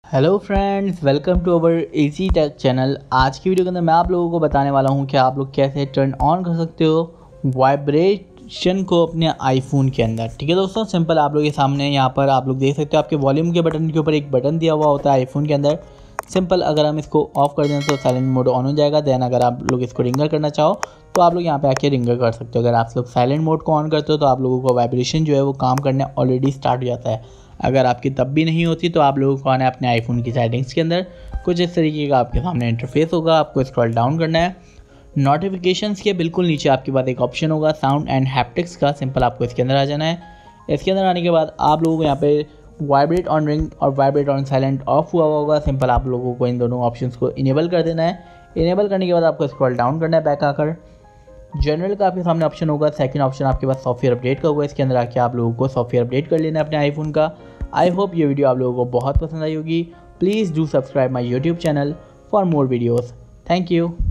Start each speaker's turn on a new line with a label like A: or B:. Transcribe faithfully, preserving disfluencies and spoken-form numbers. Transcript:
A: Hello friends, welcome to our easy tech channel. आज की video के अंदर मैं आप लोगों को बताने वाला हूं कि आप लोग कैसे टर्न ऑन कर सकते हो वाइब्रेशन को अपने आईफोन के अंदर। ठीक है दोस्तों, सिंपल आप लोग के सामने यहाँ पर आप लोग देख सकते हो, आपके वॉल्यूम के बटन के ऊपर एक बटन दिया हुआ होता है आईफोन के अंदर। सिंपल अगर हम इसको ऑफ कर दें तो साइलेंट मोड ऑन हो जाएगा। देन अगर आप लोग इसको रिंगर करना चाहो तो आप लोग यहाँ पे आके रिंगर कर सकते हो। अगर आप लोग साइलेंट मोड को ऑन करते हो तो आप लोगों को वाइब्रेशन जो है वो काम करने ऑलरेडी स्टार्ट हो जाता है। अगर आपकी तब भी नहीं होती तो आप लोगों को आना है अपने आईफोन की सेटिंग्स के अंदर। कुछ इस तरीके का आपके सामने इंटरफेस होगा, आपको स्क्रॉल डाउन करना है। नोटिफिकेशंस के बिल्कुल नीचे आपके पास एक ऑप्शन होगा साउंड एंड हैप्टिक्स का। सिंपल आपको इसके अंदर आ जाना है। इसके अंदर आने के बाद आप लोगों को यहाँ पे वाइब्रेट ऑन रिंग और वाइब्रेट ऑन साइलेंट ऑफ हुआ होगा। सिंपल आप लोगों को इन दोनों ऑप्शंस को इनेबल कर देना है। इनेबल करने के बाद आपको स्क्रॉल डाउन करना है बैक आकर। जनरल का आपके सामने ऑप्शन होगा। सेकंड ऑप्शन आपके पास सॉफ्टवेयर अपडेट का होगा। इसके अंदर आके आप लोगों को सॉफ्टवेयर अपडेट कर लेना है अपने आईफोन का। आई होप ये वीडियो आप लोगों को बहुत पसंद आई होगी। Please do subscribe my YouTube channel for more videos. Thank you.